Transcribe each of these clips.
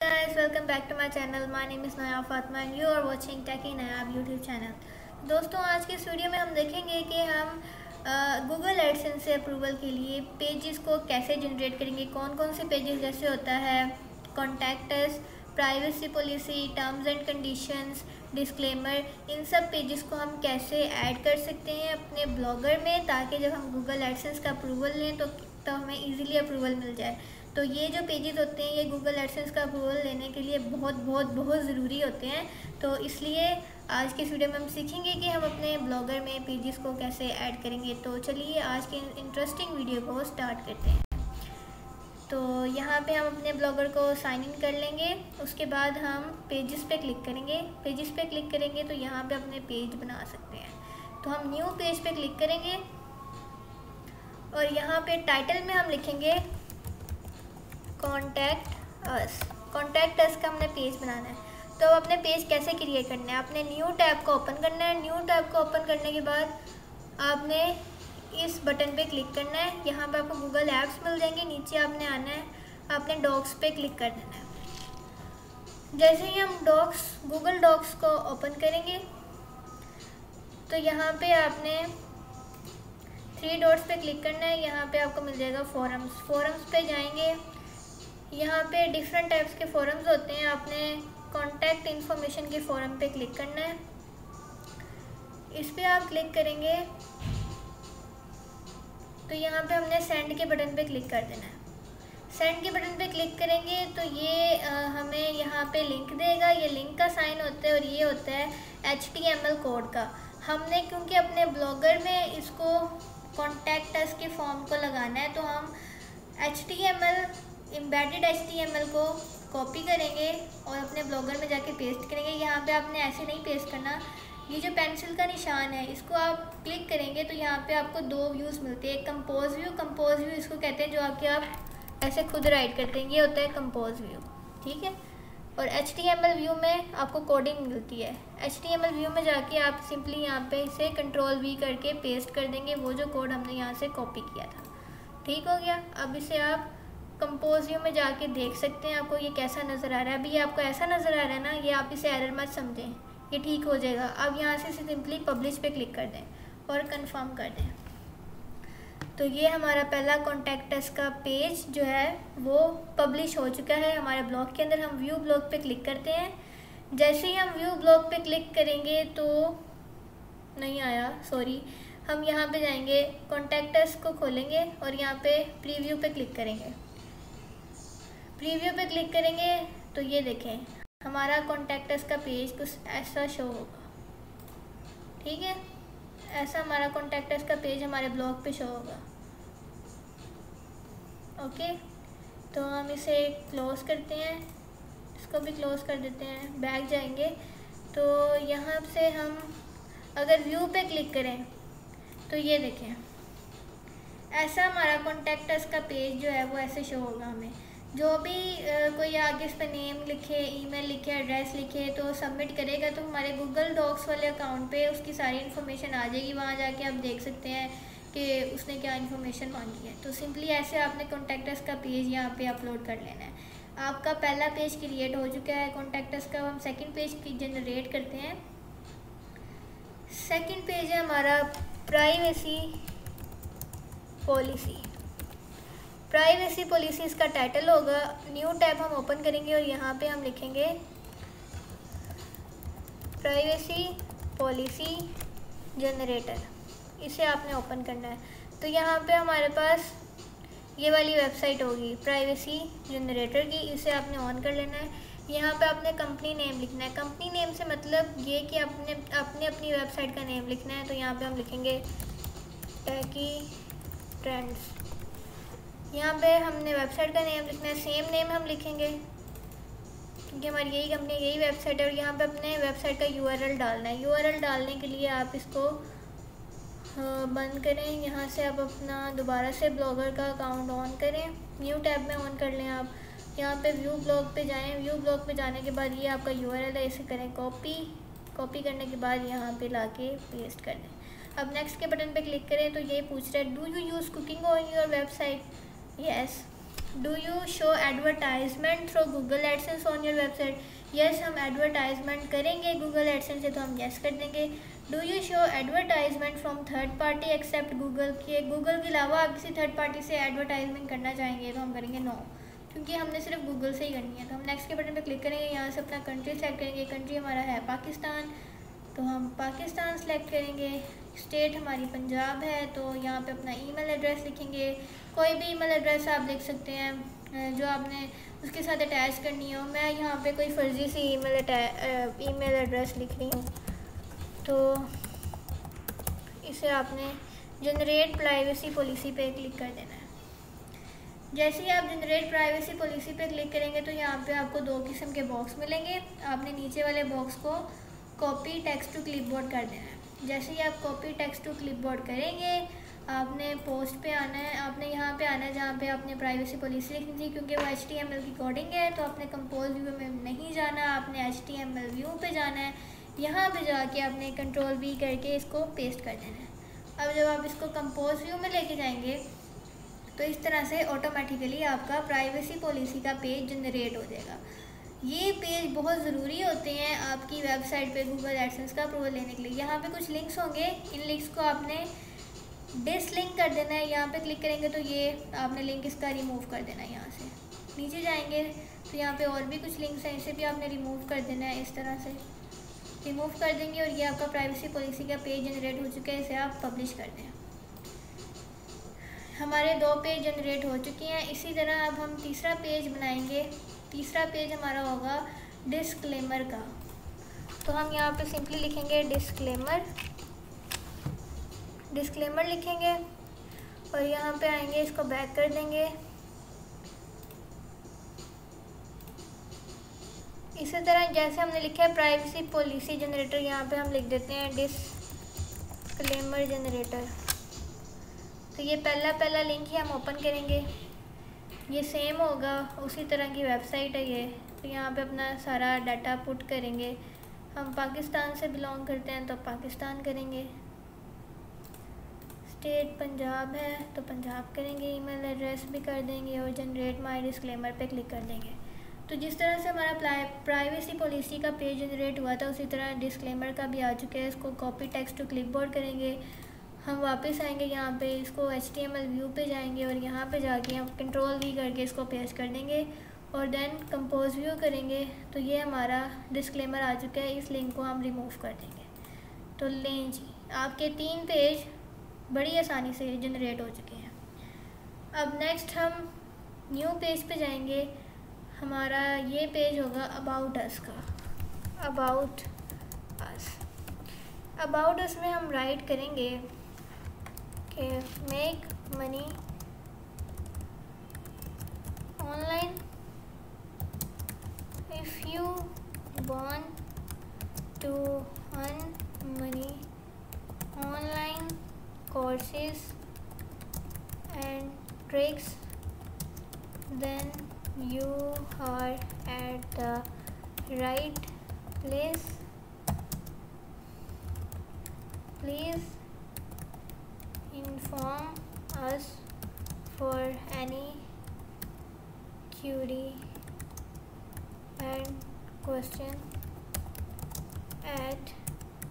guys, welcome back to my channel. My name is Naya Fatma and you are watching Techie Nayab YouTube channel. दोस्तों, आज के इस video में हम देखेंगे कि हम गूगल एडसेंस से अप्रूवल के लिए पेजेस को कैसे जनरेट करेंगे। कौन कौन से पेजेस जैसे होता है contact us, privacy policy, terms and conditions, disclaimer, इन सब पेजेस को हम कैसे ऐड कर सकते हैं अपने ब्लॉगर में, ताकि जब हम गूगल एडसेंस का अप्रूवल लें तो हमें इजीली अप्रूवल मिल जाए। तो ये जो पेजेस होते हैं ये गूगल एडसेंस का अप्रूवल लेने के लिए बहुत ज़रूरी होते हैं। तो इसलिए आज के इस वीडियो में हम सीखेंगे कि हम अपने ब्लॉगर में पेजेस को कैसे ऐड करेंगे। तो चलिए आज के इंटरेस्टिंग वीडियो को स्टार्ट करते हैं। तो यहाँ पे हम अपने ब्लॉगर को साइन इन कर लेंगे। उसके बाद हम पेजेस पे क्लिक करेंगे। पेजेस पे क्लिक करेंगे तो यहाँ पे अपने पेज बना सकते हैं। तो हम न्यू पेज पे क्लिक करेंगे और यहाँ पे टाइटल में हम लिखेंगे कॉन्टैक्ट अस। कॉन्टैक्ट अस का हमने पेज बनाना है। तो अब अपने पेज कैसे क्रिएट करना है, आपने न्यू टैब को ओपन करना है। न्यू टैब को ओपन करने के बाद आपने इस बटन पे क्लिक करना है। यहाँ पे आपको गूगल ऐप्स मिल जाएंगे। नीचे आपने आना है, आपने डॉक्स पे क्लिक कर देना है। जैसे ही हम गूगल डॉक्स को ओपन करेंगे तो यहाँ पे आपने 3 डॉट्स पे क्लिक करना है। यहाँ पे आपको मिल जाएगा फोरम्स पे जाएंगे। यहाँ पे डिफरेंट टाइप्स के फोरम्स होते हैं। आपने कॉन्टैक्ट इन्फॉर्मेशन के फोरम पे क्लिक करना है। इस पे आप क्लिक करेंगे तो यहाँ पे हमने सेंड के बटन पे क्लिक कर देना है। सेंड के बटन पे क्लिक करेंगे तो ये हमें यहाँ पे लिंक देगा। ये लिंक का साइन होता है और ये होता है HTML कोड का। हमने क्योंकि अपने ब्लॉगर में इसको कॉन्टैक्ट अस के फॉर्म को लगाना है तो हम एम्बेडेड HTML को कॉपी करेंगे और अपने ब्लॉगर में जाके पेस्ट करेंगे। यहाँ पे आपने ऐसे नहीं पेस्ट करना। ये जो पेंसिल का निशान है इसको आप क्लिक करेंगे तो यहाँ पे आपको 2 व्यूज़ मिलते हैं। एक कंपोज व्यू इसको कहते हैं, जो आप ऐसे खुद राइट करते हैं, ये होता है कंपोज व्यू, ठीक है। और HTML व्यू में आपको कोडिंग मिलती है। HTML व्यू में जाके आप सिंपली यहाँ पे इसे Ctrl V करके पेस्ट कर देंगे, वो जो कोड हमने यहाँ से कॉपी किया था। ठीक हो गया। अब इसे आप कंपोज व्यू में जाके देख सकते हैं आपको ये कैसा नज़र आ रहा है। अभी आपको ऐसा नज़र आ रहा है ना, ये आप इसे एरर मत समझें, ये ठीक हो जाएगा। अब यहाँ से सिंपली पब्लिश पे क्लिक कर दें और कंफर्म कर दें। तो ये हमारा पहला कॉन्टैक्ट अस का पेज जो है वो पब्लिश हो चुका है हमारे ब्लॉग के अंदर। हम व्यू ब्लॉग पे क्लिक करते हैं। जैसे ही हम व्यू ब्लॉग पे क्लिक करेंगे तो नहीं आया, सॉरी, हम यहाँ पे जाएंगे, कॉन्टैक्ट अस को खोलेंगे और यहाँ पे प्रीव्यू पे क्लिक करेंगे। प्रीव्यू पे क्लिक करेंगे तो ये देखें हमारा कॉन्टैक्ट अस का पेज कुछ ऐसा शो होगा, ठीक है। ऐसा हमारा कॉन्टैक्ट अस का पेज हमारे ब्लॉग पे शो होगा। ओके, तो हम इसे क्लोज़ करते हैं, इसको भी क्लोज़ कर देते हैं। बैक जाएंगे तो यहाँ से हम अगर व्यू पे क्लिक करें तो ये देखें ऐसा हमारा कॉन्टैक्ट अस का पेज जो है वो ऐसे शो होगा हमें। जो भी कोई आगे इस पर नेम लिखे, ईमेल लिखे, एड्रेस लिखे तो सबमिट करेगा तो हमारे गूगल डॉक्स वाले अकाउंट पे उसकी सारी इन्फॉर्मेशन आ जाएगी। वहाँ जाके आप देख सकते हैं कि उसने क्या इन्फॉर्मेशन मांगी है। तो सिंपली ऐसे आपने कॉन्टैक्ट अस का पेज यहाँ पे अपलोड कर लेना है। आपका पहला पेज क्रिएट हो चुका है कॉन्टैक्ट अस का। हम सेकेंड पेज की जनरेट करते हैं। सेकेंड पेज है हमारा प्राइवेसी पॉलिसी। प्राइवेसी पॉलिसी इसका टाइटल होगा। न्यू टैब हम ओपन करेंगे और यहाँ पे हम लिखेंगे प्राइवेसी पॉलिसी जनरेटर। इसे आपने ओपन करना है। तो यहाँ पे हमारे पास ये वाली वेबसाइट होगी प्राइवेसी जनरेटर की, इसे आपने ऑन कर लेना है। यहाँ पे आपने कंपनी नेम लिखना है। कंपनी नेम से मतलब ये कि आपने अपनी वेबसाइट का नेम लिखना है। तो यहाँ पे हम लिखेंगे टेकी ट्रेंड्स। यहाँ पे हमने वेबसाइट का नेम लिखना है। सेम नेम हम लिखेंगे क्योंकि हमारी यही कंपनी, यही वेबसाइट है। और यहाँ पे अपने वेबसाइट का URL डालना है। URL डालने के लिए आप इसको बंद करें। यहाँ से आप अपना दोबारा से ब्लॉगर का अकाउंट ऑन करें, न्यू टैब में ऑन कर लें। आप यहाँ पे व्यू ब्लॉग पे जाएँ। व्यू ब्लॉग पे जाने के बाद ये आपका URL है, इसे करें कॉपी करने के बाद यहाँ पे ला के पेस्ट कर दें। अब नेक्स्ट के बटन पे क्लिक करें तो ये पूछ रहा है do you use cooking on your website. Yes, do you show advertisement through Google AdSense on your website? Yes, हम एडवर्टाइजमेंट करेंगे गूगल एडसेंस से, तो हम यस कर देंगे। Do you show advertisement from third party except Google? के Google के अलावा आप किसी थर्ड पार्टी से एडवर्टाइजमेंट करना चाहेंगे, तो हम करेंगे नो, क्योंकि हमने सिर्फ गूगल से ही करनी है। तो हम नेक्स्ट के बटन पर क्लिक करेंगे, यहाँ से अपना कंट्री सेलेक्ट करेंगे। कंट्री हमारा है पाकिस्तान, तो हम पाकिस्तान सेलेक्ट करेंगे। स्टेट हमारी पंजाब है, तो यहाँ पे अपना ईमेल एड्रेस लिखेंगे। कोई भी ईमेल एड्रेस आप लिख सकते हैं जो आपने उसके साथ अटैच करनी हो। मैं यहाँ पे कोई फ़र्ज़ी सी ईमेल एड्रेस लिख रही हूँ, तो इसे आपने जनरेट प्राइवेसी पॉलिसी पे क्लिक कर देना है। जैसे ही आप जनरेट प्राइवेसी पॉलिसी पे क्लिक करेंगे तो यहाँ पे आपको दो किस्म के बॉक्स मिलेंगे। आपने नीचे वाले बॉक्स को कॉपी टेक्स्ट टू क्लिपबोर्ड कर देना है। जैसे ही आप कॉपी टेक्स्ट टू क्लिपबोर्ड करेंगे, आपने पोस्ट पे आना है। आपने यहाँ पे आना है जहाँ पे आपने प्राइवेसी पॉलिसी लिखनी थी, क्योंकि वो HTML की कोडिंग है, तो आपने कंपोज व्यू में नहीं जाना, आपने HTML व्यू पे जाना है। यहाँ पे जाके आपने कंट्रोल V करके इसको पेस्ट कर देना है। अब जब आप इसको कंपोज व्यू में लेके जाएंगे तो इस तरह से ऑटोमेटिकली आपका प्राइवेसी पॉलिसी का पेज जनरेट हो जाएगा। ये पेज बहुत ज़रूरी होते हैं आपकी वेबसाइट पे गूगल एडसेंस का अप्रूवल लेने के लिए। यहाँ पे कुछ लिंक्स होंगे, इन लिंक्स को आपने डिसलिंक कर देना है। यहाँ पे क्लिक करेंगे तो ये आपने लिंक इसका रिमूव कर देना है। यहाँ से नीचे जाएंगे तो यहाँ पे और भी कुछ लिंक्स हैं, इसे भी आपने रिमूव कर देना है। इस तरह से रिमूव कर देंगे और ये आपका प्राइवेसी पॉलिसी का पेज जनरेट हो चुका है। इसे आप पब्लिश कर दें। हमारे 2 पेज जनरेट हो चुके हैं। इसी तरह अब हम तीसरा पेज बनाएंगे। तीसरा पेज हमारा होगा डिस्क्लेमर का, तो हम यहाँ पे सिंपली लिखेंगे डिस्क्लेमर लिखेंगे और यहाँ पे आएंगे, इसको बैक कर देंगे। इसी तरह जैसे हमने लिखा है प्राइवेसी पॉलिसी जनरेटर, यहाँ पे हम लिख देते हैं डिस्क्लेमर जनरेटर। तो ये पहला लिंक ही हम ओपन करेंगे। ये सेम होगा, उसी तरह की वेबसाइट है ये। तो यहाँ पे अपना सारा डाटा पुट करेंगे। हम पाकिस्तान से बिलोंग करते हैं तो पाकिस्तान करेंगे। स्टेट पंजाब है तो पंजाब करेंगे। ईमेल एड्रेस भी कर देंगे और जनरेट माय डिस्क्लेमर पे क्लिक कर देंगे। तो जिस तरह से हमारा प्राइवेसी पॉलिसी का पेज जनरेट हुआ था, उसी तरह डिस्क्लेमर का भी आ चुका है। इसको कॉपी टेक्स्ट टू क्लिपबोर्ड करेंगे। हम वापस आएंगे यहाँ पे, इसको HTML व्यू पे जाएंगे और यहाँ पे जाके हम कंट्रोल V करके इसको पेस्ट कर देंगे और देन कंपोज व्यू करेंगे। तो ये हमारा डिस्क्लेमर आ चुका है। इस लिंक को हम रिमूव कर देंगे। तो लें जी, आपके 3 पेज बड़ी आसानी से जनरेट हो चुके हैं। अब नेक्स्ट हम न्यू पेज पे जाएंगे। हमारा ये पेज होगा अबाउट अस का। अबाउट अस में हम राइट करेंगे कि make money online, if you want to earn money online courses and tricks, then you are at the right place. Please inform us for any query and question at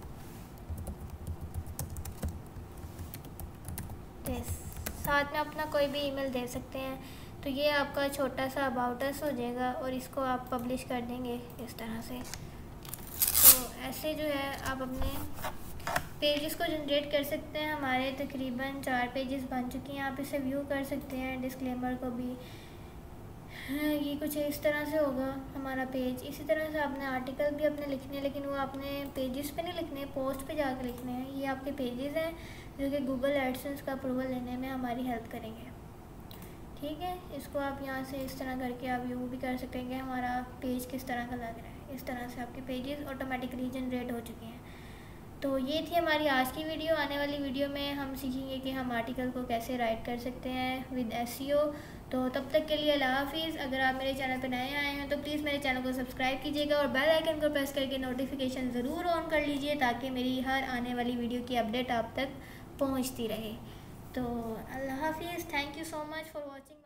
साथ में अपना कोई भी email दे सकते हैं। तो ये आपका छोटा सा अबाउट अस हो जाएगा और इसको आप पब्लिश कर देंगे इस तरह से। तो ऐसे जो है आप अपने पेजेस को जनरेट कर सकते हैं। हमारे तकरीबन 4 पेजेस बन चुके हैं। आप इसे व्यू कर सकते हैं, डिस्क्लेमर को भी। ये कुछ इस तरह से होगा हमारा पेज। इसी तरह से आपने आर्टिकल भी अपने लिखने हैं, लेकिन वो आपने पेजेस पे नहीं लिखने, पोस्ट पे जाकर लिखने हैं। ये आपके पेजेस हैं जो कि गूगल एडसेंस का अप्रूवल लेने में हमारी हेल्प करेंगे। ठीक है, इसको आप यहाँ से इस तरह करके आप व्यू भी कर सकेंगे हमारा पेज किस तरह का लग रहा है। इस तरह से आपके पेजेस ऑटोमेटिकली जनरेट हो चुके हैं। तो ये थी हमारी आज की वीडियो। आने वाली वीडियो में हम सीखेंगे कि हम आर्टिकल को कैसे राइट कर सकते हैं विद SEO। तो तब तक के लिए अल्लाह हाफिज़। अगर आप मेरे चैनल पर नए आए हैं तो प्लीज़ मेरे चैनल को सब्सक्राइब कीजिएगा और बेल आइकन को प्रेस करके नोटिफिकेशन ज़रूर ऑन कर लीजिए, ताकि मेरी हर आने वाली वीडियो की अपडेट आप तक पहुंचती रहे। तो अल्लाह हाफिज़। Thank you so much for watching.